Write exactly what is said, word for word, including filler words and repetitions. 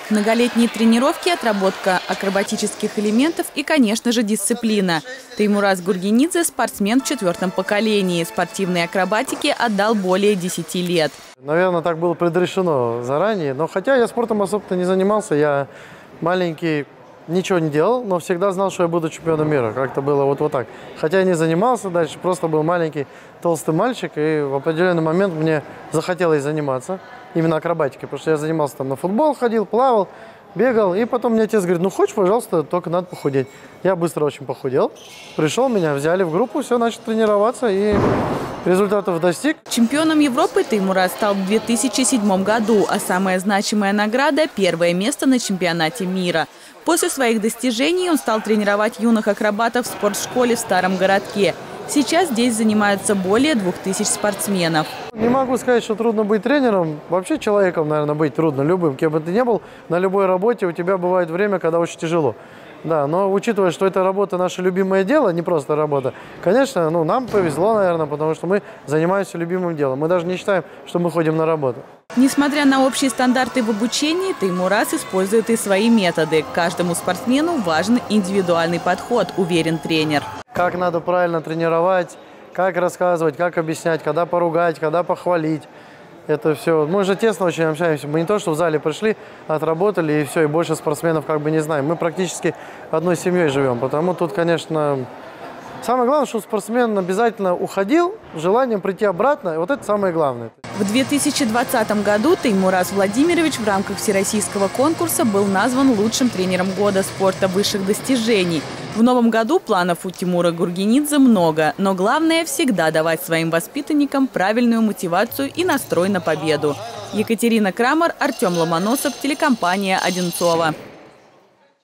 Многолетние тренировки, отработка акробатических элементов и, конечно же, дисциплина. Теймураз Гургенидзе – спортсмен в четвертом поколении. Спортивной акробатике отдал более десяти лет. Наверное, так было предрешено заранее. Но хотя я спортом особо-то не занимался, я маленький ничего не делал, но всегда знал, что я буду чемпионом мира. Как-то было вот, вот так. Хотя я не занимался дальше, просто был маленький толстый мальчик, и в определенный момент мне захотелось заниматься именно акробатикой, потому что я занимался там на футбол, ходил, плавал, бегал, и потом мне отец говорит: ну хочешь, пожалуйста, только надо похудеть. Я быстро очень похудел, пришел, меня взяли в группу, все, начал тренироваться и результатов достиг. Чемпионом Европы Теймураз стал в две тысячи седьмом году, а самая значимая награда – первое место на чемпионате мира. После своих достижений он стал тренировать юных акробатов в спортшколе в Старом городке. Сейчас здесь занимаются более двух тысяч спортсменов. Не могу сказать, что трудно быть тренером. Вообще человеком, наверное, быть трудно, любым. Кем бы ты ни был, на любой работе у тебя бывает время, когда очень тяжело. Да, но учитывая, что эта работа наше любимое дело, не просто работа, конечно, ну, нам повезло, наверное, потому что мы занимаемся любимым делом. Мы даже не считаем, что мы ходим на работу. Несмотря на общие стандарты в обучении, Теймураз использует и свои методы. Каждому спортсмену важен индивидуальный подход, уверен тренер. Как надо правильно тренировать, как рассказывать, как объяснять, когда поругать, когда похвалить. Это все. Мы же тесно очень общаемся. Мы не то, что в зале пришли, отработали и все, и больше спортсменов как бы не знаем. Мы практически одной семьей живем. Потому тут, конечно, самое главное, что спортсмен обязательно уходил с желанием прийти обратно. И вот это самое главное. В две тысячи двадцатом году Теймураз Владимирович в рамках всероссийского конкурса был назван лучшим тренером года спорта высших достижений. В новом году планов у Теймура Гургенидзе много, но главное – всегда давать своим воспитанникам правильную мотивацию и настрой на победу. Екатерина Крамер, Артем Ломоносов, телекомпания «Одинцово».